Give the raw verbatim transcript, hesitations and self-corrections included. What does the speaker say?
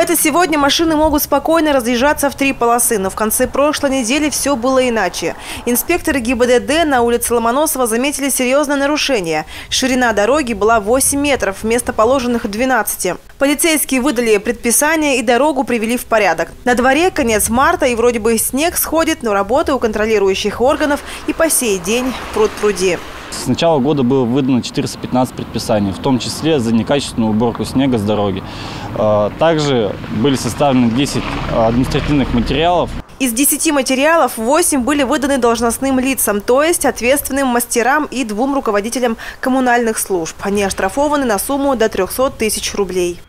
Хотя сегодня машины могут спокойно разъезжаться в три полосы, но в конце прошлой недели все было иначе. Инспекторы ГИБДД на улице Ломоносова заметили серьезное нарушение. Ширина дороги была восемь метров вместо положенных двенадцати. Полицейские выдали предписание и дорогу привели в порядок. На дворе конец марта и вроде бы снег сходит, но работы у контролирующих органов и по сей день пруд-пруди. С начала года было выдано четыреста пятнадцать предписаний, в том числе за некачественную уборку снега с дороги. Также были составлены десять административных материалов. Из десяти материалов восемь были выданы должностным лицам, то есть ответственным мастерам и двум руководителям коммунальных служб. Они оштрафованы на сумму до трёхсот тысяч рублей.